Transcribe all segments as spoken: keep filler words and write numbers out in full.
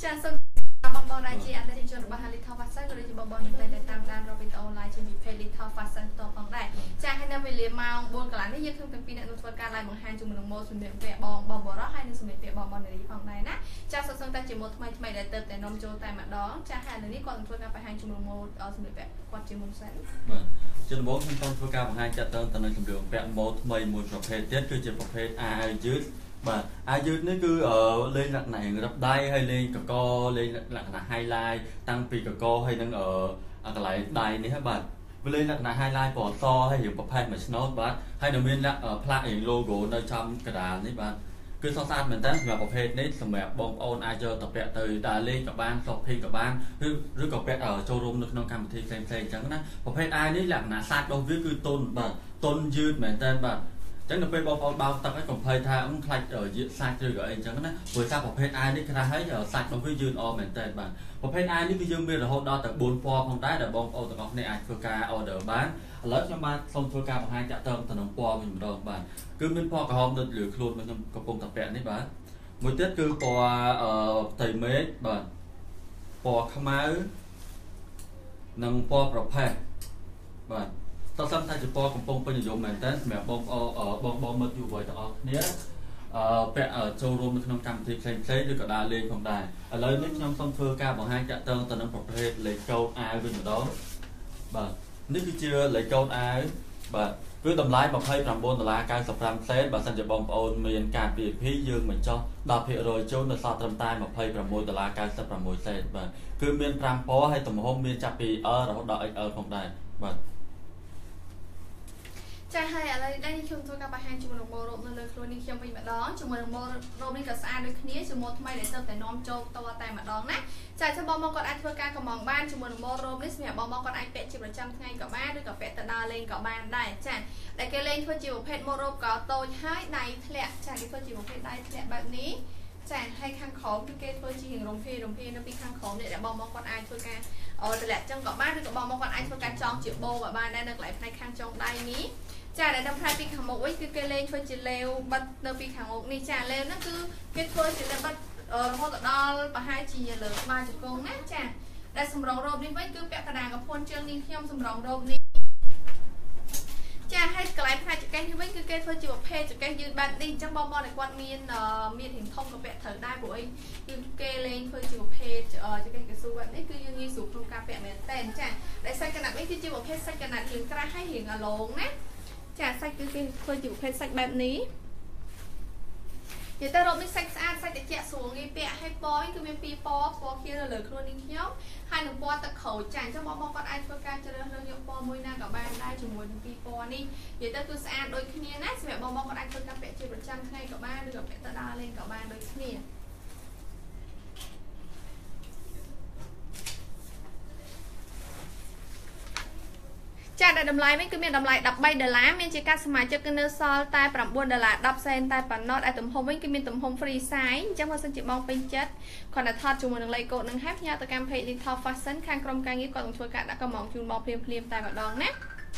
ចាសូមបងបងដែលជាអតិថិជនរបស់ Little Fashion ក៏ដូចជាបងបងអ្នកដែលតាមដានរកវីដេអូ online ជាពី page Little Fashion តផងដែរចាហើយនៅវេលាម៉ោង bốn កន្លះនេះយើងខ្ញុំទាំងពីរអ្នកនឹងធ្វើការ live បង្ហាញជាមួយនឹងម៉ូដសម្លៀកបំពាក់បងបងបរោះហើយនិងសម្លៀកបំពាក់បងបងនារីផងដែរណាចាសសូមតែជាម៉ូដថ្មីថ្មីដែលទៅតែនាំចូលតែម្ដងចាហើយឥឡូវនេះគាត់នឹងធ្វើការបង្ហាញជាមួយម៉ូដសម្លៀកបំពាក់គាត់ជាមុនសិនបាទជាដំបូងខ្ញុំសូមធ្វើការបង្ហាញចាត់តើទៅនឹងសម្លៀកបំពាក់ម៉ូដថ្មីមួយប្រភេទទៀតគឺជាប្រភេទអាវយឺតបាទអាវយឺតនេះគឺលេងលក្ខណៈរឹបដៃហើយលេងកកលេងលក្ខណៈ highlight តាំងពីកកហើយនឹងកន្លែងដៃនេះហើយបាទវាលេងលក្ខណៈ highlight ពណ៌សហើយរឿងប្រភេទមួយឆ្នោតបាទហើយនៅមានផ្លាក logo នៅចំកណ្ដាលនេះបាទគឺស្រស់ស្អាតមែនតើសម្រាប់ប្រភេទនេះសម្រាប់បងប្អូនអាចយកទៅពាក់ទៅដើរលេងក៏បាន shopping ក៏បានឬឬក៏ពាក់ចូលរួមនៅក្នុងកម្មវិធីផ្សេងៗអញ្ចឹងណាប្រភេទអាវនេះលក្ខណៈសាច់របស់វាគឺទន់បាទទន់យឺតមែនតើបាទចឹងនៅពេលបងប្អូនបោកទឹកឲ្យកុំភ័យថាអឹងខ្លាច់យាកសាច់ឬក៏អីអញ្ចឹងណាព្រោះថាប្រភេទអាវនេះខ្លះហើយសាច់របស់វាយឺតអមែនតើបាទប្រភេទអាវនេះគឺយើងមានរហូតដល់ទៅbốnពណ៌ផងដែរដែលបងប្អូនទាំងអស់គ្នាអាចធ្វើការ order បានឥឡូវខ្ញុំបាទសូមធ្វើការបង្ហាញតាក់ទងទៅនឹងពណ៌វិញម្ដងបាទគឺមានពណ៌ក្រហមដូចលើខ្លួនរបស់ខ្ញុំកំពុងតែពាក់នេះបាទមួយទៀតគឺពណ៌អឺផ្ទៃមេឃបាទពណ៌ខ្មៅនិងពណ៌ប្រផេះបាទតើសំថាជាពណ៌កំពុងពេញនិយមមែនតើសម្រាប់បងប្អូនបងបងមើលយុវវ័យទាំងអស់គ្នាអឺពាក់ចូលរួមនៅក្នុងកម្មវិធីផ្សេងផ្សេងឬក៏ដើរលេងផងដែរឥឡូវនេះខ្ញុំសូមធ្វើការបង្ហាញតាក់ទងទៅនឹងប្រភេទលេខកូដអាវវិញម្ដងបាទនេះគឺជាលេខកូដអាវបាទគឺតម្លៃម្ភៃប្រាំបួនដុល្លារកៅសិបប្រាំសេនបើសិនជាបងប្អូនមានការ វី អៃ ភី យើងបញ្ចុះ ដប់ភាគរយ ជូននៅសល់ត្រឹមតែម្ភៃប្រាំមួយដុល្លារកៅសិបប្រាំមួយសេនបាទគឺមានប្រាំពណ៌ហើយទំហំមានចាប់ពី L រហូតដល់ เอ็กซ์ แอล ផងដែរបាទចាហើយឥឡូវនេះខ្ញុំធ្វើការបង្ហាញជាមួយនឹងម៉ូដរ៉ូបនៅលើខ្លួននេះខ្ញុំវិញម្ដងជាមួយនឹងម៉ូដរ៉ូបនេះក៏ស្អាតដូចគ្នាជាម៉ូដថ្មីដែលទៅតែនាំចូលតតែម្ដងណាចាចាំបងមកគាត់អាចធ្វើការកម្មងបានជាមួយនឹងម៉ូដរ៉ូបនេះសម្រាប់បងមកគាត់អាចពាក់ជាប្រចាំថ្ងៃក៏បានឬក៏ពាក់ទៅដើរលេងក៏បានដែរចាដែលគេលេងធ្វើជាប្រភេទម៉ូដរ៉ូបក៏តូចហើយដៃធ្លាក់ចាគេធ្វើជាប្រភេទដៃធ្លាក់បែបនេះចាហើយខាងក្រោមគឺគេធ្វើជារំភាយរំភាយនៅពីខាងក្រោមនេះដែលបងមកគាត់អាចធ្វើការអូតម្លាក់ចឹងក៏បានឬក៏បងមកគាត់អាចធ្វើការចងជាបូក៏បានដែរនៅកន្លែងផ្នែកខាងចុងដៃនេះចាដែលដល់ផ្នែកពីខាងមុខវិញគឺគេលេងធ្វើជាលេវបិទនៅពីខាងមុខនេះចាលេវហ្នឹងគឺគេធ្វើជាលេវបិទរហូតដល់ប្រហែលជាលើក្បាលជង្គង់ណាចាដែលសម្រងរ៉ូបនេះវិញគឺពាក់កណ្ដាលកពួនជើងនេះខ្ញុំសម្រងរ៉ូបនេះចាហើយកន្លែងផ្នែកចង្កេះនេះវិញគឺគេធ្វើជាប្រភេទចង្កេះយឺតបែបនេះអញ្ចឹងបងប្អូនដែលគាត់មានមានរៀងធំក៏ពាក់ត្រូវដែរព្រោះអីគឺគេលេងធ្វើជាប្រភេទចង្កេះកស៊ូបែបនេះគឺយើងងាយស្រួលក្នុងការពាក់មែនតើចាដែលសាច់កណាត់នេះគឺជាប្រភេទសាច់កណាត់រៀងក្រាស់ហើយរៀងអាឡងណាចាសាច់គឺគេធ្វើជាប្រភេទសាច់បែបនេះនិយាយទៅរ៉ូបនេះសាច់ស្អាតសាច់ត្រជាក់ស្រួលងាយពាក់ហើយពណ៌គឺមានពីរពណ៌ពណ៌ខៀវនៅលើខ្លួននេះខ្ញុំហើយនឹងពណ៌ទឹកក្រូចចាអញ្ចឹងបងប្អូនគាត់អាចធ្វើការជ្រើសរើសយកពណ៌មួយណាក៏បានដែរជាមួយនឹងពីរពណ៌នេះនិយាយទៅគឺស្អាតដូចគ្នាណាសម្រាប់បងប្អូនគាត់អាចធ្វើការពាក់ជាប្រចាំថ្ងៃក៏បានឬក៏ពាក់ទៅដើរលេងក៏បានដូចគ្នាចាដែលតម្លៃវិញគឺមានតម្លៃដប់បីដុល្លារមានជាការសមាជិកគឺនៅសល់តែប្រាំបួនដុល្លារដប់សេនតែប៉ុណ្ណោះឯទំហំវិញគឺមានទំហំ free size អញ្ចឹងបើសិនជាបងពេញចិត្តគាត់តែថតជាមួយនឹងលេខកូដនឹងហើយផ្ញើទៅកាន់ page Little Fashion ខាងក្រុមការងារគាត់នឹងធ្វើការដាក់កម្មងជូនបងភ្លាមភ្លាមតែម្ដងណា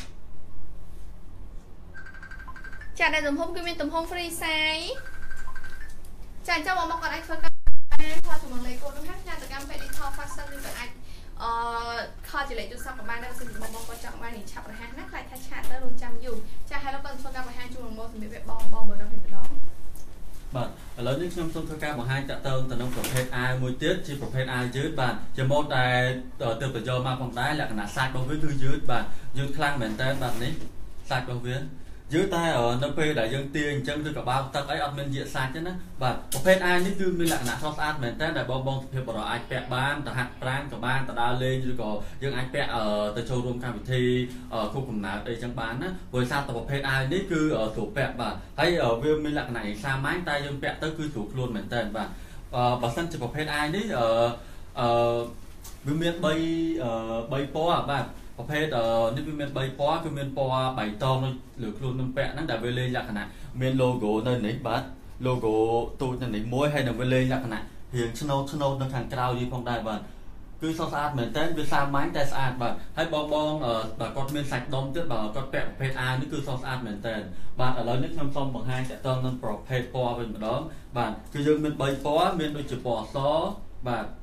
ចាដែលទំហំគឺមានទំហំ free size ចាអញ្ចឹងបងមកគាត់អាចធ្វើការបានថតជាមួយលេខកូដនឹងហើយផ្ញើទៅកាន់ page Little Fashion ឬក៏អាចអឺខលជាលេខទូរស័ព្ទក៏បានដែរបើសិនជាបងបងគាត់ចង់បាននេះឆាប់រហ័សណាខ្លាចថាឆាតទៅរងចាំយូរចាហើយលោកគាត់ធ្វើការបង្ហាញជួយម៉ូដសម្រាប់បងបងមើលដល់វិញម្ដងបាទឥឡូវនេះខ្ញុំសូមធ្វើការបង្ហាញតាក់ទងទៅនឹងប្រភេទអាវមួយទៀតជាប្រភេទអាវយឺតបាទជាម៉ូដដែលទើបបញ្ចូលមកផងដែរលក្ខណៈសាច់របស់វាគឺយឺតបាទយឺតខ្លាំងមែនតើបាទនេះសាច់របស់វាយឺតតែនៅពេលដែលយើងទាញអញ្ចឹងឬក៏បោកទឹកអីអត់មានយាកសាច់ទេណាបាទប្រភេទអាវនេះគឺមានលក្ខណៈស្រស់ស្អាតមែនតើដែលបងបងសុភាពបរិយអាចពាក់បានទៅហាត់ប្រាណក៏បានទៅដើរលេងឬក៏យើងអាចពាក់ទៅចូលរួមកម្មវិធីខួបកំណើតអីចឹងបានណាព្រោះសារតែប្រភេទអាវនេះគឺស្រួលពាក់បាទហើយវាមានលក្ខណៈសាមញ្ញតែយើងពាក់ទៅគឺស្រួលខ្លួនមែនតើបាទបើសិនជាប្រភេទអាវនេះអឺអឺវាមាន3 3ពណ៌បាទប្រភេទនេះវាមាន3ពណ៌គឺមានពណ៌បៃតងលើខ្លួននឹងពាក់ហ្នឹងដែលវាលេងលក្ខណៈមាន logo នៅនេះបាទ logo ទូចនៅនេះមួយហើយនឹងវាលេងលក្ខណៈរៀងឆ្នោតឆ្នោតនៅខាងក្រៅនេះផងដែរបាទគឺស្រស់ស្អាតមែនតើវាសាមញ្ញតែស្អាតបាទហើយបងបងបើគាត់មានសាច់ដុំទៀតបើគាត់ពាក់ប្រភេទអាវនេះគឺស្រស់ស្អាតមែនតើបាទឥឡូវនេះខ្ញុំសូមបង្ហាញតាក់ទងនឹងប្រភេទពណ៌វិញម្ដងបាទគឺយើងមាន3ពណ៌មានដូចជាពណ៌អសបាទ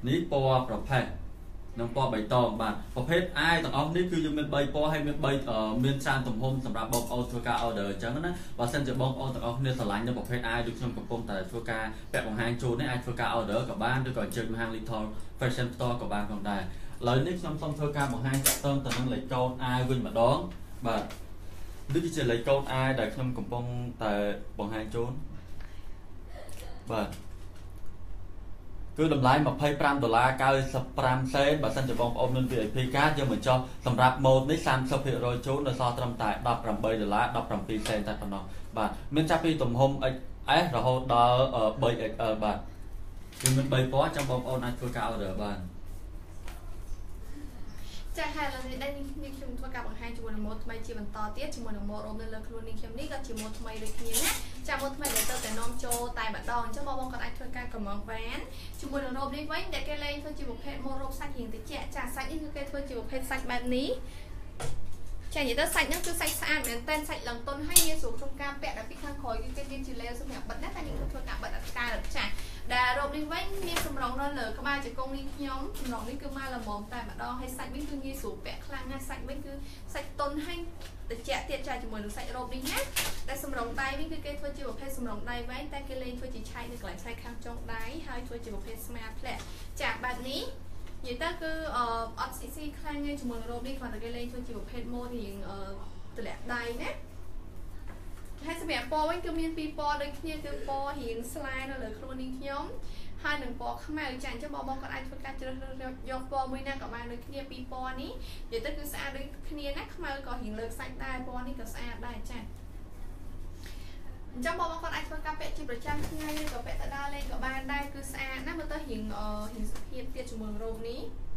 នេះពណ៌ប្រភេទនឹងពណ៌បៃតងបាទប្រភេទអាយទាំងអស់នេះគឺយើងមាន3ពណ៌ហើយមាន3មានច្រើនទំហំសម្រាប់បងប្អូនធ្វើការ order អញ្ចឹងណាបើសិនជាបងប្អូនទាំងអស់គ្នាស្រឡាញ់នៅប្រភេទអាយដូចខ្ញុំកំពុងតែធ្វើការពាក់បង្ហាញជូននេះអាចធ្វើការ order ក៏បានឬក៏អញ្ជើញមកហាង Little Fashion Store ក៏បានផងដែរឥឡូវនេះខ្ញុំសូមធ្វើការបង្ហាញតាក់ទងទៅនឹងលេខកូដអាយវិញម្ដងបាទនេះគឺជាលេខកូដអាយដែលខ្ញុំកំពុងតែបង្ហាញជូនបាទគឺតម្លៃ25ដុល្លារ95សេនបើសិនជាបងប្អូនមាន វី I พี card យើងបញ្ចុះសម្រាប់ mode នេះ30%ជូននៅសល់ត្រឹមតែ18ដុល្លារ17សេនតែប៉ុណ្ណោះបាទមានចាប់ពីទំហំ เอ็กซ์ เอส រហូតដល់ 3 เอ็กซ์ แอล បាទគឺមាន3ពណ៌ចាំបងប្អូនអាចធ្វើការ order បានចាហើយឥឡូវនេះដែរនេះខ្ញុំធ្វើការបង្ហាញជាមួយនឹងម៉ូដថ្មីជាបន្តទៀតជាមួយនឹងម៉ូដរ៉ូបនៅលើខ្លួននេះខ្ញុំនេះក៏ជាម៉ូដថ្មីដូចគ្នាណាចាម៉ូដថ្មីដែលទៅតែនាំចូលតែម្ដងអញ្ចឹងបងប្អូនក៏អាចធ្វើការកម្មងបានជាមួយនឹងរ៉ូបនេះវិញដែលគេលេងធ្វើជាប្រភេទម៉ូដរ៉ូបសាច់រៀងតិចចាសាច់នេះគឺគេធ្វើជាប្រភេទសាច់បែបនេះចានិយាយទៅសាច់ហ្នឹងគឺសាច់ស្អាតមែនតែនសាច់ឡើងតុនហើយងាយស្រួលក្នុងការពាក់តែពីខាងក្រោយគឺគេមានជាឡេវសម្រាប់បិទណាតែនេះគឺធ្វើការបិទអត់ការរត់ចាដែលរ៉ូបនេះវិញមានសម្រងនៅលើក្បាលជង្គង់នេះខ្ញុំសម្រងនេះគឺមកល្មមតែម្ដងហើយសាច់វិញគឺងាយស្រួលពាក់ខ្លាំងណាស់សាច់វិញគឺសាច់តុនហើយត្រជាក់ទៀតចាជាមួយនឹងសាច់រ៉ូបនេះណាដែលសម្រងដៃវិញគឺគេធ្វើជាប្រភេទសម្រងដៃវែងតែគេលេងធ្វើជាឆែកនៅកន្លែងឆែកខាងចុងដៃហើយធ្វើជាប្រភេទស្មាផ្លែចាបែបនេះនិយាយទៅគឺអត់ស៊ីស៊ីខ្លាំងទេជាមួយនឹងរ៉ូបនេះគ្រាន់តែគេលេងធ្វើជាប្រភេទម៉ូដរៀងតម្លាក់ដៃណាហើយសម្រាប់ពណ៌វិញគឺមានពីរពណ៌ដូចគ្នាគឺពណ៌រៀងស្លែនៅលើខ្លួននេះខ្ញុំហើយនឹងពណ៌ខ្មៅចាអញ្ចឹងបងប្អូនក៏អាចធ្វើការជ្រើសរើសយកពណ៌មួយណាក៏បានដូចគ្នាពីរពណ៌នេះនិយាយទៅគឺស្អាតដូចគ្នាណាខ្មៅក៏រៀងលើកសាច់ដែរពណ៌នេះក៏ស្អាតដែរចាអញ្ចឹងបងប្អូនក៏អាចធ្វើការពាក់ជាប្រចាំថ្ងៃឬក៏ពាក់ទៅដើរលេងក៏បានដែរគឺស្អាតណាមើលទៅរៀងរៀងសុភាពទៀតជាមួយរ៉ូបនេះ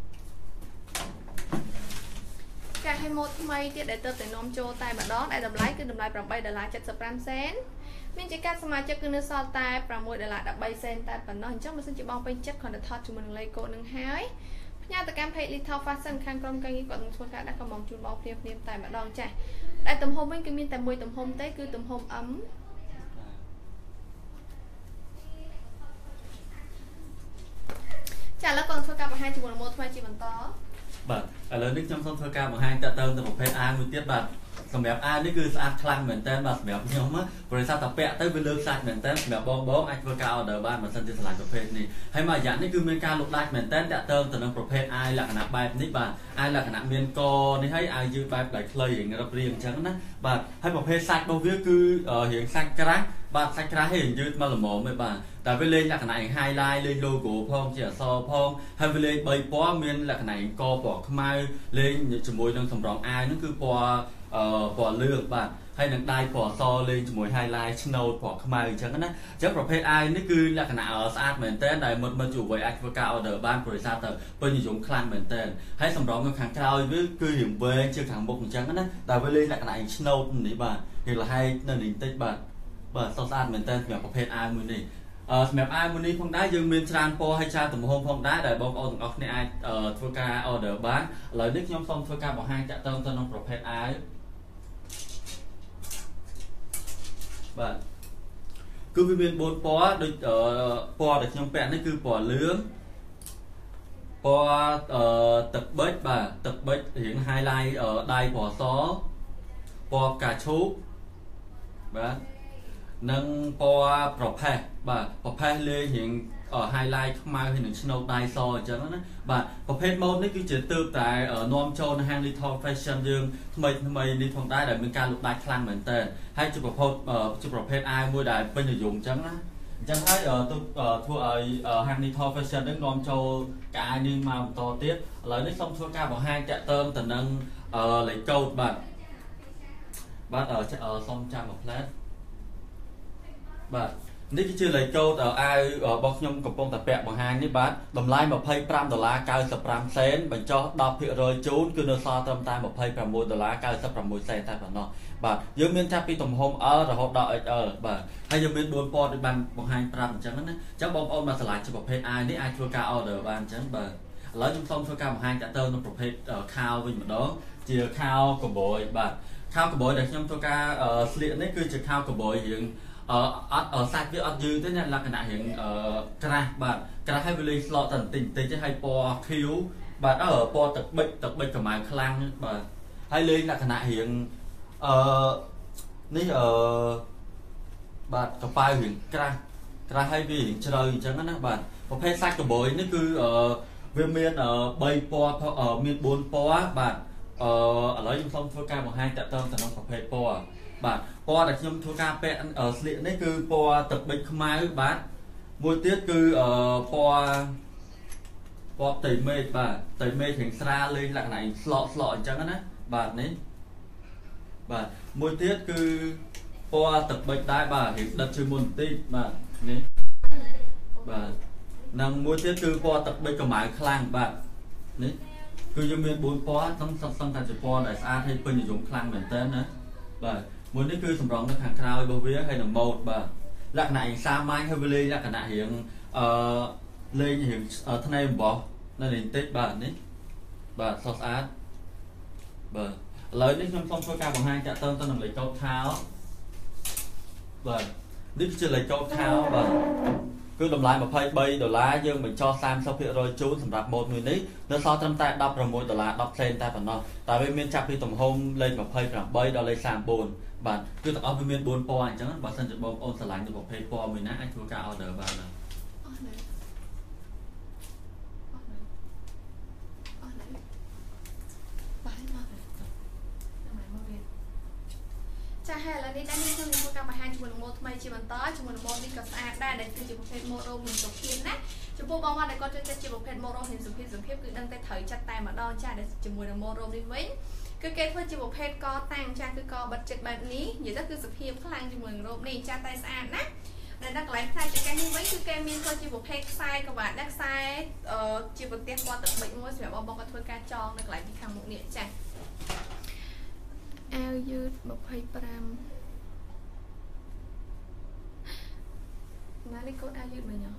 ចាឲ្យម៉ូដថ្មីទៀតដែលទៅតែនាំចូលតែម្ដងដែលតម្លៃគឺតម្លៃ8ដុល្លារ75សេនមានជាកាតសមាជិកគឺនៅសល់តែ6ដុល្លារ13សេនតែប៉ុណ្ណោះអញ្ចឹងបើសិនជាបងពេញចិត្តគ្រាន់តែថតជាមួយនឹងលេខកូដនឹងហើយផ្ញើទៅកាន់ page Little Fashion ខាងក្រុមការងារគាត់នឹងធ្វើការដាក់កំងជូនបងភ្លាមភ្លាមតែម្ដងចាដែលទំហំវិញគឺមានតែមួយទំហំទេគឺទំហំ M ចាឥឡូវគាត់ធ្វើការបង្ហាញជាមួយនឹងម៉ូដថ្មីជាបន្តបាទឥឡូវនេះខ្ញុំសូមធ្វើការបង្ហាញតាក់ទងទៅប្រភេទអាវមួយទៀតបាទសម្រាប់អាវនេះគឺស្អាតខ្លាំងមែនតើបាទសម្រាប់ខ្ញុំព្រោះថាតាពាក់ទៅវាលើកសាច់មែនតើសម្រាប់បងបងអាចធ្វើការ order បានបើសិនជាឆ្លាញ់ប្រភេទនេះហើយមួយរយៈនេះគឺមានការលុបដាច់មែនតើតាក់ទងទៅនឹងប្រភេទអាវលក្ខណៈបែបនេះបាទអាវលក្ខណៈមានកនេះហើយអាវយឺតបែបដៃខ្លីរៀងរឹបរៀងអញ្ចឹងណាបាទហើយប្រភេទសាច់របស់វាគឺរៀងសាច់ក្រាស់បាទសាច់ក្រាស់ហើយយឺតមកល្មមទេបាទតែវាលេងលក្ខណៈ highlight លេង logo ផងជាអក្សរផងហើយវាលេង3ពណ៌មានលក្ខណៈកពណ៌ខ្មៅលេងជាមួយនឹងសម្រងអាវហ្នឹងគឺពណ៌អឺពណ៌លឿងបាទហើយនឹងដៃពណ៌សលេងជាមួយ highlight ឆ្នូតពណ៌ខ្មៅអញ្ចឹងណាអញ្ចឹងប្រភេទអាវនេះគឺលក្ខណៈស្អាតមែនតើដែលមុតមុតយុវវ័យអាចធ្វើការ order បានព្រោះថាទៅពេញនិយមខ្លាំងមែនតើហើយសម្រងនៅខាងក្រោយវាគឺរៀងវែងជាខាងមុខអញ្ចឹងណាដែលវាលេងលក្ខណៈឆ្នូតនេះបាទគេលះហែកនៅនេះបន្តិចបាទបាទស្អាតមែនតើសម្រាប់ប្រភេទអាវមួយនេះអឺសម្រាប់អាវមួយនេះផងដែរយើងមានច្រើនពណ៌ហើយច្រើនទំហំផងដែរដែលបងប្អូនទាំងអស់គ្នាអាចធ្វើការ order បានឥឡូវនេះខ្ញុំសូមធ្វើការបង្ហាញតាក់ទងទៅនឹងប្រភេទអាវបាទគឺវាមានបួនពណ៌ដូចពណ៌ដែលខ្ញុំពាក់នេះគឺពណ៌លឿងពណ៌ទឹកប៊ិចបាទទឹកប៊ិចរៀង highlight ដៃពណ៌សពណ៌ផ្កាឈូកបាទនិងពណ៌ប្រផេះបាទប្រផេះលេងរៀង highlight ខ្មៅហើយនឹងឆ្នូតដៃសអញ្ចឹងណាបាទប្រភេទ mode នេះគឺជាទើបតែនាំចូលនៅហាង Little Fashion យើងថ្មីថ្មីនេះផងដែរដែលមានការលុបដាច់ខ្លាំងមែនតើហើយជាប្រភេទជាប្រភេទអាវមួយដែលពេញនិយមអញ្ចឹងណាអញ្ចឹងហើយទៅធ្វើឲ្យហាង Little Fashion នឹងនាំចូលការអាវនេះមកបន្តទៀតឥឡូវនេះសូមធ្វើការបង្ហាញតាក់ទងទៅនឹងលេខកូដបាទបាទសូមចាំមួយផ្លែតបាទនេះគឺជាលេខកូដអាវរបស់ខ្ញុំកំពុងតែពាក់បង្ហាញនេះបាទតម្លៃ25ដុល្លារ95សេនបញ្ចុះ10% ជូនគឺនៅសល់ត្រឹមតែ26ដុល្លារ96សេនតែប៉ុណ្ណោះបាទយើងមានចាប់ពីទំហំ L រហូតដល់ เอ็กซ์ แอล បាទហើយយើងមានបួនពណ៌ដូចបានបង្ហាញប្រាប់អញ្ចឹងណាអញ្ចឹងបងប្អូនមកឆ្លាញ់ជាប្រភេទអាវនេះអាចធ្វើការ order បានអញ្ចឹងបាទឥឡូវខ្ញុំសូមធ្វើការបង្ហាញតាក់ទងនឹងប្រភេទខោវិញម្ដងជាខោកបយបាទខោកបយដែលខ្ញុំធ្វើការស្លៀកនេះគឺជាខោកបយរៀង ở ở sai cái ở dư thế này là cái nạn hiện ở ra bạn ra hay về slot tận tình tình chứ hay po khiếu bạn ở po tập bệnh tập bệnh cả mái khlang bạn hay lên là cái nạn hiện ờ ní ở bạn cặp phai hiện ra ra hay vì hiện trời chẳng á bạn có phê sai của bội nó cứ ở viên miền ở bay po ở miền bốn po bạn ờ ở lấy trong phong phơi ca một hai tạ tơnแต่น้องประเภทปอបាទពណ៌ដែលខ្ញុំធ្វើការពាក់ស្លៀកនេះគឺពណ៌ទឹកប៊ិចខ្មៅបាទមួយទៀតគឺអឺពណ៌ពណ៌តៃមេឃបាទតៃមេឃរៀងស្រាលលេងលក្ខណៈស្លក់ស្លក់អញ្ចឹងណាបាទនេះបាទមួយទៀតគឺពណ៌ទឹកប៊ិចដែរបាទរៀងដិតជាមុនបន្តិចបាទនេះបាទនិងមួយទៀតគឺពណ៌ទឹកប៊ិចកម្ៅខ្លាំងបាទនេះគឺយើងមានbốnពណ៌ต้องសង្កត់ជាពណ៌ដែលស្អាតហើយពេញនិយមខ្លាំងមែនតើណាបាទមួយនេះគឺសម្រងនៅខាងក្រោយរបស់វាហើយនឹងម៉ូដបាទលក្ខណៈឯងសាមញ្ញហើយវាលេងលក្ខណៈរៀងអឺលេងរៀងថ្នេរអំបោះនៅនេះបន្តិចបាទនេះបាទស្អាតស្អាតបាទឥឡូវនេះខ្ញុំសូមធ្វើការបង្ហាញតាក់ទងទៅនឹងលេខកោតខោបាទនេះគឺជាលេខកោតខោបាទគឺតម្លៃยี่สิบสามដុល្លារយើងបញ្ចុះสามสิบភាគរយជូនសម្រាប់ម៉ូដមួយនេះនៅសល់ត្រឹមតែสิบหกដុល្លារ10សេនតែប៉ុណ្ណោះតែវាមានចាប់ពីទំហំលេខยี่สิบแปดដល់លេខสามสิบสี่បាទគឺទាំងអស់វាមានbốnពណ៌អញ្ចឹងបើសិនជាបងប្អូនស្រឡាញ់ទៅប្រភេទពណ៌មួយណាអាចធ្វើការ order បានណាអស់ហើយអស់ហើយអស់ហើយបាយមកហើយដល់មកវិញចាហើយឥឡូវនេះដែរនេះខ្ញុំនឹងធ្វើការបង្ហាញជាមួយនឹងម៉ូដថ្មីជាបន្តជាមួយនឹងម៉ូដនេះក៏ស្អាតដែរដែលគឺជាប្រភេទម៉ូដរោមមានសុភាពណាចំពោះបងប្អូនដែលគាត់ចូលចិត្តជាប្រភេទម៉ូដរោមមានសុភាពសុភាពគឺដឹងតែត្រូវចាត់តែម្ដងចាដែលជាមួយនឹងម៉ូដរោមនេះវិញគឺគេធ្វើជាប្រភេទកតាំងចាគឺកបិទចិត្តបែបនេះនិយាយទៅគឺសុភាពខ្លាំងជាមួយនឹងរោមនេះចាតែស្អាតណាដែលដល់កន្លែងខ្សែចង្កេះនេះវិញគឺគេមានធ្វើជាប្រភេទខ្សែក្បាច់ដាក់ខ្សែជាប្រទេសពណ៌ទឹកប៊ិចមួយសម្រាប់បងប្អូនគាត់ធ្វើការចងនៅកន្លែងពីខាងមុខនេះចាអាវយឺតยี่สิบห้าណានេះកូនអាវយឺតមែនទេ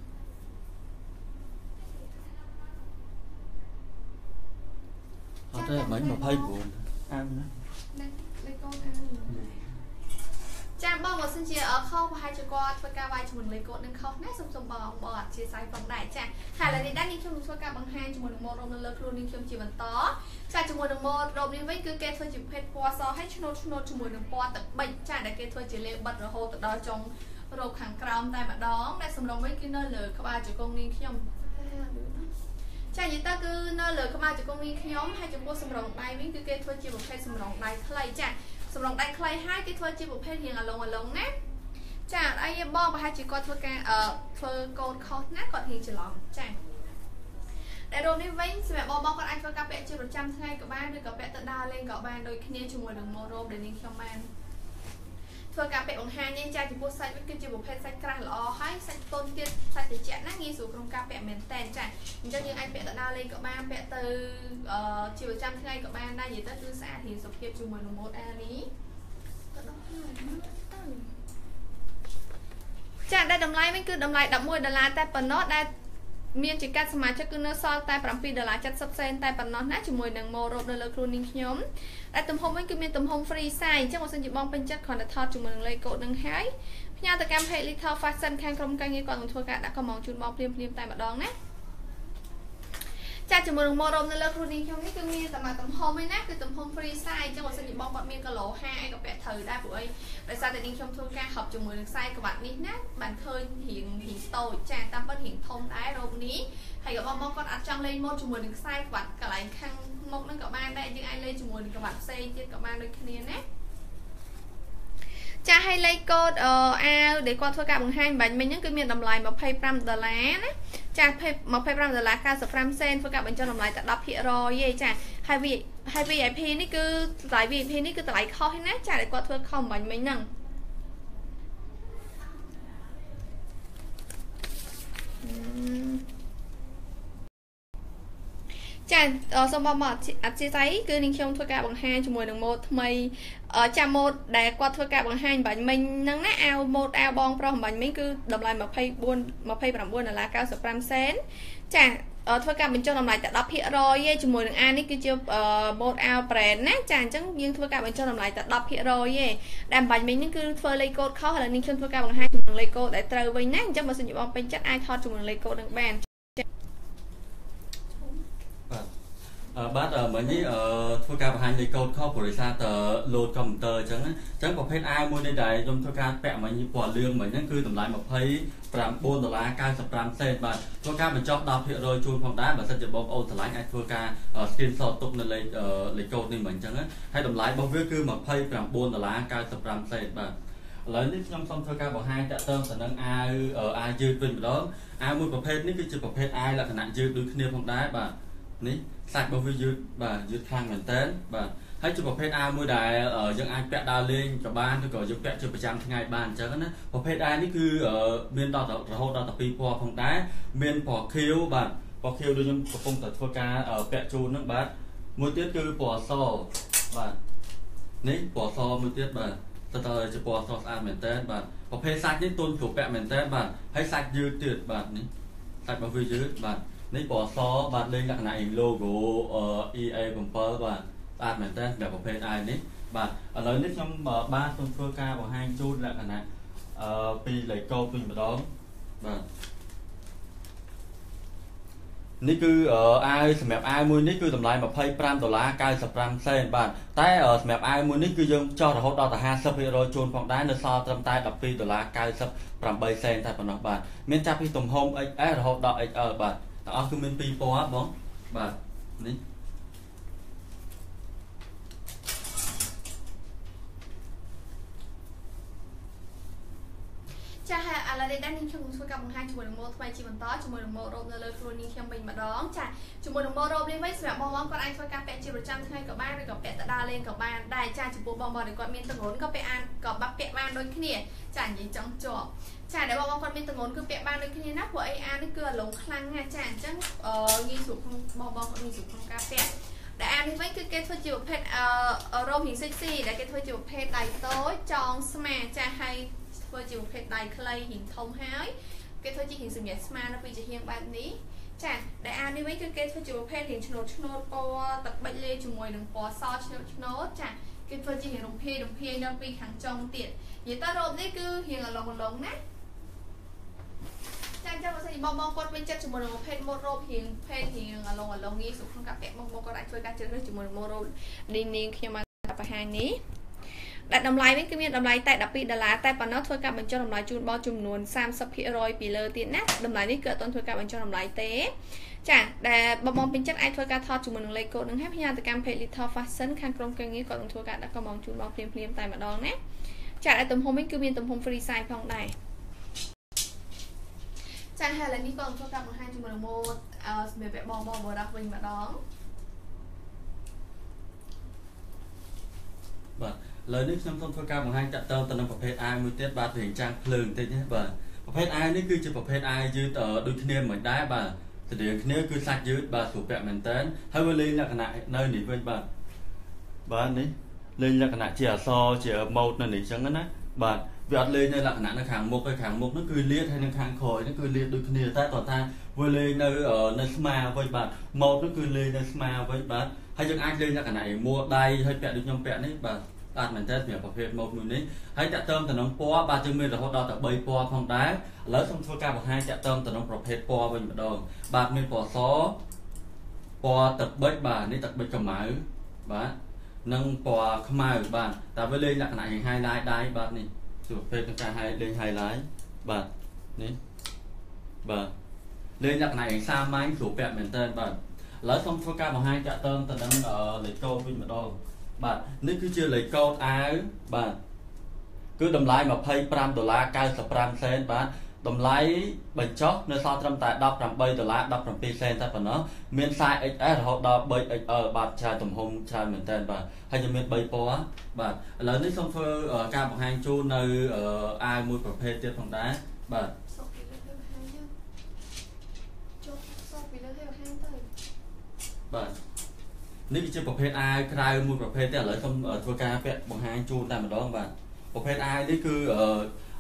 អត់ទេមិញยี่สิบสี่អាវណាលេខកូនអាវចាបងបើសិនជាខុសប្រហែលជាគាត់ធ្វើការវាយជាមួយលេខកូដនឹងខុសណាសុំសុំបងបងអត់ជាសាយផងដែរចាហើយឥឡូវនេះដែរនេះខ្ញុំនឹងធ្វើការបង្ហាញជាមួយនឹងម៉ូដរ៉ូមនៅលើខ្លួននេះខ្ញុំជាបន្តចាជាមួយនឹងម៉ូដរ៉ូមនេះវិញគឺគេធ្វើជាប្រភេទពណ៌សហើយឆ្នូតឆ្នូតជាមួយនឹងពណ៌ទឹកប៊ិចចាដែលគេធ្វើជាលេបិទរហូតទៅដល់ចុងរោគខាងក្រោមតែម្ដងដែលសម្រងវិញគឺនៅលើក្បាលជង្គង់នេះខ្ញុំចានិយាយទៅគឺនៅលើក្បាលជង្គង់នេះខ្ញុំហើយចំពោះសម្រងដៃវិញគឺគេធ្វើជាប្រភេទសម្រងដៃខ្លីចាសម្រងដៃខ្លីហើយគេធ្វើជាប្រភេទរៀងអាឡុងអាឡុងណាចាអីបងប្រហែលជាគាត់ធ្វើការអឺធ្វើកូនខុសណាគាត់រៀងច្រឡំចាតែរោមនេះវិញសម្រាប់បងបងគាត់អាចធ្វើការពាក់ជាប្រចាំថ្ងៃក៏បានឬក៏ពាក់ទៅដើរលេងក៏បានដូចគ្នាជាមួយនឹងម៉ូដរ៉ូមដែលនាងខ្ញុំបានធ្វើការពាក់បង្ហាញនេះចាចំពោះសាច់វិញគឺជាប្រភេទសាច់ក្រាស់ល្អហើយសាច់ទន់ទៀតសាច់ត្រជាក់ណាងាយស្រួលក្នុងការពាក់មែនតែនចាអញ្ចឹងយើងអាចពាក់ទៅដើរលេងក៏បានពាក់ទៅអឺជាប្រចាំថ្ងៃក៏បានដែរនិយាយទៅគឺស្អាតរៀងសុភាពជាមួយនឹងម៉ូដអានេះក៏ដល់ហើយចាដែលតម្លៃវិញគឺតម្លៃสิบเอ็ดដុល្លារតែប៉ុណ្ណោះដែលមានជាកាត់សមាជិកគឺនៅសល់តែsevenដុល្លារseventyសេនតែប៉ុណ្ណោះណាជាមួយនឹងម៉ូដរ៉ូបនៅលើខ្លួននាងខ្ញុំតែទំហំវិញគឺមានទំហំ free size អញ្ចឹងបើសិនជាបងពេញចិត្តគ្រាន់តែថតជាមួយនឹងលេខកូដនឹងហើយផ្ញើទៅកម្ម page Little Fashion ខាងក្រុមការងារគាត់នឹងធ្វើការដាក់កំងជូនបងភ្លាមភ្លាមតែម្ដងណាចាជាមួយនឹងម៉ូដរ៉ូបនៅលើខ្លួននាងខ្ញុំនេះគឺមានតែទំហំឯណាគឺទំហំ free size អញ្ចឹងបើសិនជាបងគាត់មានគីឡូห้าអីក៏ពាក់ត្រូវដែរព្រោះអីដោយសារតែនាងខ្ញុំធ្វើការហប់ជាមួយនឹងខ្សែក្បាច់នេះណាបានឃើញរៀងរៀងតូចចាតាមពិតរៀងធំដែររ៉ូបនេះហើយក៏បងបងគាត់អត់ចង់លេងម៉ូដជាមួយនឹងខ្សែក្បាច់កន្លែងខាងមុខហ្នឹងក៏បានដែរយើងអាចលេងជាមួយនឹងក្បាច់ផ្សេងទៀតក៏បានដូចគ្នាណាចាឲ្យលេខកូដអាវដែលគាត់ធ្វើការបង្ហាញបាញ់មិញហ្នឹងគឺមានតម្លៃtwenty-fiveដុល្លារណាចាtwenty-fiveដុល្លារninety-fiveសេនធ្វើការបញ្ចុះតម្លៃតែtenភាគរយទេចាហើយ ហើយ វី អាយ ភី នេះគឺតម្លៃ វី អាយ ភី នេះគឺតម្លៃខុសហ្នឹងណាចាដែលគាត់ធ្វើខុសបាញ់មិញហ្នឹងចាសូមបងមកអធិស្ឋានគឺនាងខ្ញុំធ្វើការបង្ហាញជាមួយនឹងម៉ូដថ្មីចាម៉ូដដែលគាត់ធ្វើការបង្ហាញបាញ់មិញហ្នឹងណាអាវម៉ូដអាវបងប្រុសបាញ់មិញគឺតម្លៃtwenty-four twenty-nineដុល្លារninety-fiveសេនចាធ្វើការបញ្ចុះតម្លៃតែ đập ភាគរយ ទេជាមួយនឹងអានេះគឺជា mode out brand ណាចាអញ្ចឹងយើងធ្វើការបញ្ចុះតម្លៃតែ đập ភាគរយ ទេដែលបាញ់មិញហ្នឹងគឺធ្វើលេខកូដខុសហើយនេះខ្ញុំធ្វើការបង្ហាញជាមួយនឹងលេខកូដដែលត្រូវវិញណាអញ្ចឹងបើសិនជាបងពេញចិត្តអាចថតជាមួយនឹងលេខកូដនឹងបានបាទអឺបាទមិញនេះធ្វើការបង្ហាញលេខកូដខុសព្រោះដោយសារតើ load កុំព្យូទ័រអញ្ចឹងអញ្ចឹងប្រភេទ អាវ មួយនេះដែលខ្ញុំធ្វើការពាក់មិញពណ៌លឿងមិញហ្នឹងគឺតម្លៃ $ម្ភៃប្រាំបួនដុល្លារកៅសិបប្រាំសេនបាទធ្វើការបញ្ចុះ đập ភាគរយ ជូនផងដែរបើសិនជាបងប្អូនឆ្លាញ់អាចធ្វើការ screenshot ទុកនៅលេខលេខកូដនេះមិញអញ្ចឹងហើយតម្លៃរបស់វាគឺ $ម្ភៃប្រាំបួនដុល្លារកៅសិបប្រាំសេនបាទឥឡូវនេះខ្ញុំសូមធ្វើការបង្ហាញតាក់ទងទៅនឹងអាវអាវយឺតវិញម្ដងអាវមួយប្រភេទនេះគឺជាប្រភេទអាវលក្ខណៈយឺតដូចគ្នាផងដែរបាទនេះសាច់របស់វាយឺតបាទយឺតខ្លាំងមែនតើបាទហើយជាប្រភេទអាវមួយដែលយើងអាចពាក់ដើរលេងក៏បានឬក៏យើងពាក់ជាប្រចាំថ្ងៃបានអញ្ចឹងណាប្រភេទអាវនេះគឺមានដល់រហូតដល់ពីរពណ៌ផងដែរមានពណ៌ខៀវបាទពណ៌ខៀវដូចខ្ញុំកំពុងតែធ្វើការពាក់ជូនហ្នឹងបាទមួយទៀតគឺពណ៌សបាទនេះពណ៌សមួយទៀតបាទទៅទៅជាពណ៌សស្អាតមែនតើបាទប្រភេទសាច់នេះទូនគ្រូពាក់មែនតើបាទហើយសាច់យឺតទៀតបាទនេះសាច់របស់វាយឺតបាទនេះពណ៌សបាទលេខលក្ខណៈ logo អ៊ី เอ เจ็ดបាទស្អាតមែនតើសម្រាប់ប្រភេទអាវនេះបាទឥឡូវនេះខ្ញុំបានសូមធ្វើការបង្ហាញជូនលក្ខណៈអឺពីលេខកូដវិញម្ដងបាទនេះគឺអាវសម្រាប់អាវមួយនេះគឺតម្លៃ $ម្ភៃប្រាំដុល្លារកៅសិបប្រាំសេនបាទតែសម្រាប់អាវមួយនេះគឺយើងចោះរហូតដល់ទៅ ห้าสิบភាគរយ ជូនផងដែរនៅសល់ត្រឹមតែ ដប់ពីរដុល្លារកៅសិបប្រាំបីសេនតែប៉ុណ្ណោះបាទមានចាប់ពីទំហំ เอ็กซ์ แอล រហូតដល់ เอ็กซ์ แอล បាទទាំងអស់គឺមានពីរពណ៌បងបាទនេះចាហើយឥឡូវនេះដែរខ្ញុំធ្វើការបង្ហាញជាមួយនឹងម៉ូដថ្មីជាបន្តជាមួយនឹងម៉ូដរ៉ូបនៅលើខ្លួននេះខ្ញុំវិញម្ដងចាជាមួយនឹងម៉ូដរ៉ូបនេះវិញសម្រាប់បងប្អូនគាត់អាចធ្វើការពាក់ជាប្រចាំថ្ងៃក៏បានឬក៏ពាក់ទៅដើរលេងក៏បានដែរចាចំពោះបងប្អូនដែលគាត់មានទម្ងន់ក៏ពាក់អានក៏បាក់ពាក់បានដូចគ្នាចានិយាយចង់ជាប់ចាដែលបងប្អូនគាត់មានទម្ងន់គឺពាក់បានដូចគ្នាណាព្រោះអីអាននេះគឺអាឡុងខ្លាំងណាស់ចាអញ្ចឹងងាយស្រួលក្នុងបងប្អូនគាត់ងាយស្រួលក្នុងការពាក់ដែលអាននេះវិញគឺគេធ្វើជាប្រភេទរ៉ូបរៀង sexy ដែលគេធ្វើជាប្រភេទដៃតូចចងស្មាចាហើយធ្វើជាប្រភេទដៃខ្លីរៀងធំហើយគេធ្វើជារៀងសម្រាប់ស្មានៅពីជារៀងបែបនេះចាដែលអាននេះវិញគឺគេធ្វើជាប្រភេទរៀងឆ្នូតឆ្នូតពណ៌ទឹកប៊ិចលេជាមួយនឹងពណ៌សឆ្នូតឆ្នូតចាគេធ្វើជារៀងរំភាយរំភាយនៅពីខាងចុងទៀតនិយាយទៅរ៉ូបនេះគឺរៀងអឡុងអឡុងណាចាចាំបើសិនបងបងគាត់ពេញចិត្តជាមួយនឹងប្រភេទម៉ូដរ៉ូបរៀងភេទរៀងអឡុងអឡុងងាយស្រួលក្នុងការពាក់បងបងគាត់អាចធ្វើការជ្រើសរើសជាមួយនឹងម៉ូដរ៉ូបនេះនាងខ្ញុំបានបង្ហាញនេះដែលតម្លៃវិញគឺមានតម្លៃតែ ដប់ពីរដុល្លារតែប៉ុណ្ណោះធ្វើការបញ្ចុះតម្លៃជូនបងចំនួន សាមសិបភាគរយ ពីលើទៀតណាតម្លៃនេះគឺអត់ទាន់ធ្វើការបញ្ចុះតម្លៃទេចាដែលបងបងពេញចិត្តអាចធ្វើការថតជាមួយនឹងលេខកូដនឹងហើយផ្ញើទៅកម្ម page Little Fashion ខាងក្រុមការងារគាត់នឹងធ្វើការដាក់កំងជូនបងភ្លាមភ្លាមតែម្ដងណាចាឲ្យទំហំវិញគឺមានទំហំ free size ផងដែរចាហើយឥឡូវនេះក៏ធ្វើការបង្ហាញជាមួយនឹងម៉ូដសម្រាប់បងបងបរោះវិញម្ដងបាទលើនេះខ្ញុំសូមធ្វើការបង្ហាញតាក់ទងទៅនឹងប្រភេទអាវមួយទៀតបាទរៀងចាំងភ្លើងតិចណាបាទប្រភេទអាវនេះគឺជាប្រភេទអាវយឺតដូចគ្នាមិនដែរបាទស្តៀងគ្នាគឺសាច់យឺតបាទស្រួលពាក់មែនតើហើយវាលេងលក្ខណៈនៅនេះវិញបាទបាទនេះលេងលក្ខណៈជាអក្សរជាម៉ូដនៅនេះអញ្ចឹងណាបាទវាអត់លេងនៅលក្ខណៈនៅខាងមុខហើយខាងមុខនោះគឺលាតហើយនៅខាងក្រោយនោះគឺលាតដូចគ្នាតែតើថាវាលេងនៅនៅស្មាវិញបាទម៉ូដនោះគឺលេងនៅស្មាវិញបាទហើយយើងអាចលេងលក្ខណៈមួដៃហើយពាក់ដូចខ្ញុំពាក់នេះបាទអត់មែនទេសម្រាប់ប្រភេទម៉ូដមួយនេះហើយតាក់ទងទៅនឹងពណ៌បាទយើងមានរហូតដល់តែបីពណ៌ផងដែរឥឡូវសូមធ្វើការបង្ហាញតាក់ទងទៅនឹងប្រភេទពណ៌វិញម្ដងបាទមានពណ៌សពណ៌ទឹកប៊ិចបាទនេះទឹកប៊ិចកម្ៅបាទនិងពណ៌ខ្មៅបាទតែវាលេងលក្ខណៈរៀង highlight ដែរបាទនេះជាប្រភេទនៃការលេង highlight បាទនេះបាទលេងលក្ខណៈរៀងសាមញ្ញស្រួលពាក់មែនតើបាទឥឡូវសូមធ្វើការបង្ហាញតាក់ទងទៅនឹងលេខកូដវិញម្ដងបាទនេះគឺជាលេខកូដអាវបាទគឺតម្លៃ ម្ភៃប្រាំដុល្លារកៅសិបប្រាំសេនបាទតម្លៃបញ្ចុះនៅសល់ត្រឹមតែ ដប់ប្រាំបីដុល្លារដប់ប្រាំពីរសេនតែប៉ុណ្ណោះមាន size เอ็กซ์ แอล រហូតដល់ 3 เอ็กซ์ แอล បាទច្រើនទំហំច្រើនមែនតើបាទហើយយើងមានបីពណ៌បាទឥឡូវនេះសូមធ្វើការបង្ហាញជូននៅអាវមួយប្រភេទទៀតផងដែរបាទបាទនេះគឺជាប្រភេទអាវក្រៅមួយប្រភេទទៀតឥឡូវខ្ញុំធ្វើការពាក់បង្ហាញជូនតែម្ដងបាទប្រភេទអាវនេះគឺឥ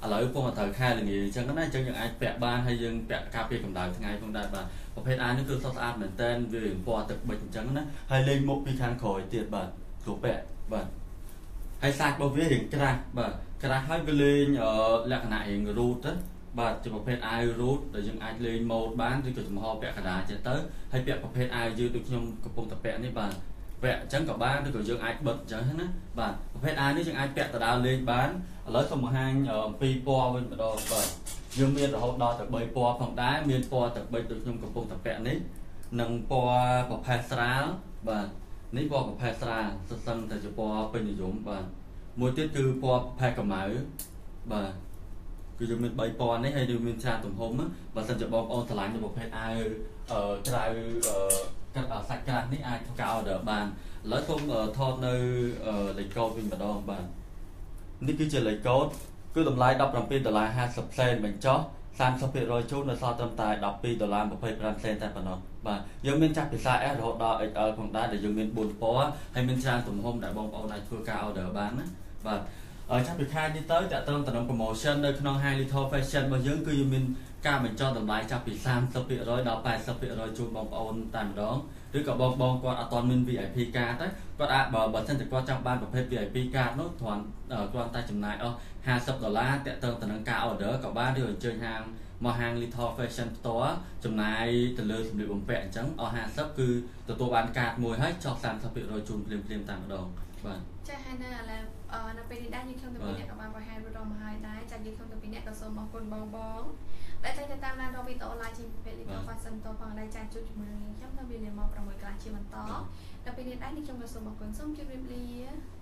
ឥឡូវពងត្រូវខែល្ងាចអញ្ចឹងណាអញ្ចឹងយើងអាចពាក់បានហើយយើងពាក់ការពារកម្ដៅថ្ងៃផងដែរបាទប្រភេទ A នេះគឺសុទ្ធស្អាតមែនតើវាពណ៌ទឹកប៊ិចអញ្ចឹងណាហើយលេងមុខពីខាងក្រោយទៀតបាទគ្រូពាក់បាទហើយសាច់របស់វារៀងក្រាស់បាទក្រាស់ហើយវាលេងលក្ខណៈរៀងរូតទៅបាទជាប្រភេទ អាវរូតដែលយើងអាចលេងម៉ូតបានឬក៏ចំហពាក់កណ្ដាលចេះទៅហើយពាក់ប្រភេទអាវយឺតដូចខ្ញុំកំពុងតែពាក់នេះបាទពាក់អញ្ចឹងក៏បានឬក៏យើងអាចបិទអញ្ចឹងណាបាទប្រភេទ A នេះយើងអាចពាក់ទៅដល់លេងបានឥឡូវសូមបង្ហាញអំពីពណ៌វិញម្ដងបាទយើងមានរហូតដល់ទៅបីពណ៌ផងដែរមានពណ៌ទឹកប៊ិចដូចខ្ញុំកំពុងតែពាក់នេះនិងពណ៌ប្រផេះស្រាលបាទនេះពណ៌ប្រផេះស្រាលសិស្សឹងតែជាពណ៌ពេញនិយមបាទមួយទៀតគឺពណ៌ប្រផេះកម្ៅបាទគឺយើងមានបីពណ៌នេះហើយយើងមានច្រើនទំហំបើសិនជាបងប្អូនឆ្លាញ់ប្រភេទអាវក្រៅសាច់ក្រាស់នេះអាចធ្វើការ order បានឥឡូវខ្ញុំថតនៅលេខកូដវិញម្ដងបាទនេះគឺជាលេខកូដគឺតម្លៃដប់ប្រាំពីរដុល្លារហាសិបសេនបញ្ចុះសាមសិបភាគរយជូននៅសល់ត្រឹមតែដប់ពីរដុល្លារម្ភៃប្រាំសេនតែប៉ុណ្ណោះបាទយើងមានចាស់ពីសា S រហូតដល់ เอ็กซ์ แอล ផងដែរដែលយើងមានបួនពណ៌ហើយមានច្រើនទំហំដែលបងប្អូនអាចធ្វើការ order បានណាបាទចាប់ពីខែនេះទៅតាក់ទងទៅនឹង promotion នៅក្នុង High Little Fashion របស់យើងគឺយើងមានការបញ្ចុះតម្លៃចាប់ពីសាមសិបភាគរយដល់ប៉ែតសិបភាគរយជូនបងប្អូនតែម្ដងឬក៏បងបងគាត់អត់ទាន់មាន វី ไอ พี card ទៅគាត់អាចបើបើសិនជាគាត់ចង់បានប្រភេទ វី ไอ พี card នោះគ្រាន់គ្រាន់តែចំណាយអស់ហាសិបដុល្លារតាក់ទងទៅនឹងការ order ក៏បានឬអញ្ជើញហាងមកហាង Little Fashion ផ្ទាល់ចំណាយទៅលើសម្លៀកបំពាក់អញ្ចឹងអស់ហាសិបគឺទទួលបានកាតមួយហើយចុះសាមសិបភាគរយជូនភ្លាមភ្លាមតែម្ដងបាទចាហើយនៅឥឡូវនៅពេលនេះដែរយើងខ្ញុំទៅពីអ្នកក៏បានបង្ហាញរូបមកហើយដែរចាយើងខ្ញុំទៅពីអ្នកក៏សូមអរគុណបងបងដែលតែតាមដានរកវីដេអូ live ជាប្រភេទ Little Fashion តផងដែរចាជួយជាមួយខ្ញុំនៅវេលាម៉ោងប្រាំមួយកន្លះជាបន្តដល់ពេលនេះដែរនេះខ្ញុំក៏សូមអរគុណសូមជម្រាបលា